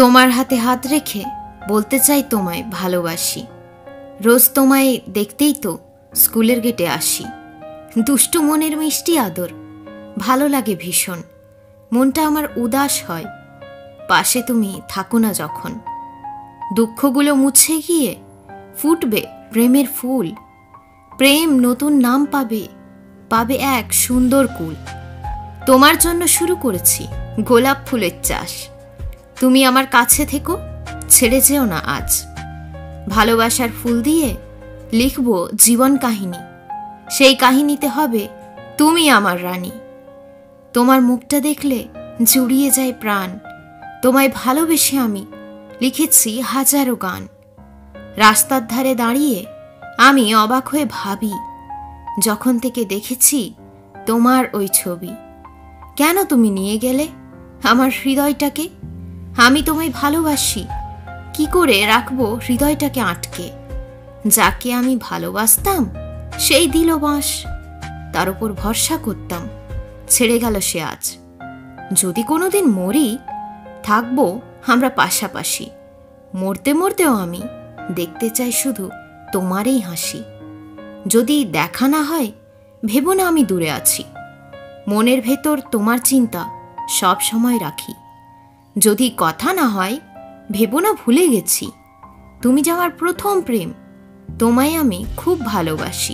তোমার হাতে হাত রেখে বলতে চাই তোমায় ভালোবাসি। রোজ তোমায় দেখতেই তো স্কুলের গেটে আসি। দুষ্টু মনের মিষ্টি আদর ভালো লাগে ভীষণ। মনটা আমার উদাস হয় পাশে তুমি থাকো না যখন। দুঃখগুলো মুছে গিয়ে ফুটবে প্রেমের ফুল। প্রেম নতুন নাম পাবে, পাবে এক সুন্দর কুল। তোমার জন্য শুরু করেছি গোলাপ ফুলের চাষ। তুমি আমার কাছে থেকো, ছেড়ে যেও না আজ। ভালোবাসার ফুল দিয়ে লিখব জীবন কাহিনী। সেই কাহিনীতে হবে তুমি আমার রানী। তোমার মুখটা দেখলে জুড়িয়ে যায় প্রাণ। তোমায় ভালোবেসে আমি লিখেছি হাজারো গান। রাস্তার ধারে দাঁড়িয়ে আমি অবাক হয়ে ভাবি, যখন থেকে দেখেছি তোমার ওই ছবি। কেন তুমি নিয়ে গেলে আমার হৃদয়টাকে? আমি তোমায় ভালোবাসি, কি করে রাখবো হৃদয়টাকে আটকে? যাকে আমি ভালোবাসতাম সেই দিল বাঁশ, তার উপর ভরসা করতাম, ছেড়ে গেল সে আজ। যদি কোনোদিন মরি থাকবো আমরা পাশাপাশি। মরতে মরতেও আমি দেখতে চাই শুধু তোমারই হাসি। যদি দেখা না হয় ভেবো না আমি দূরে আছি। মনের ভেতর তোমার চিন্তা সব সময় রাখি। যদি কথা না হয় ভেবো না ভুলে গেছি। তুমি যে আমার প্রথম প্রেম, তোমায় আমি খুব ভালোবাসি।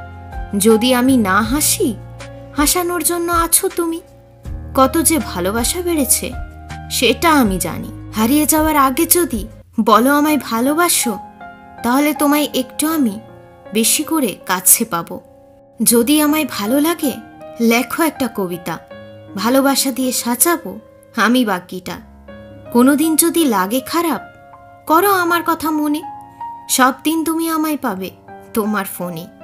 যদি আমি না হাসি, হাসানোর জন্য আছো তুমি। কত যে ভালোবাসা বেড়েছে সেটা আমি জানি। হারিয়ে যাওয়ার আগে যদি বলো আমায় ভালোবাসো, তাহলে তোমায় একটু আমি বেশি করে কাছে পাবো। যদি আমায় ভালো লাগে লেখো একটা কবিতা, ভালোবাসা দিয়ে সাজাবো আমি বাকিটা। কোনোদিন যদি লাগে খারাপ, করো আমার কথা মনে। সব দিন তুমি আমায় পাবে তোমার ফোনে।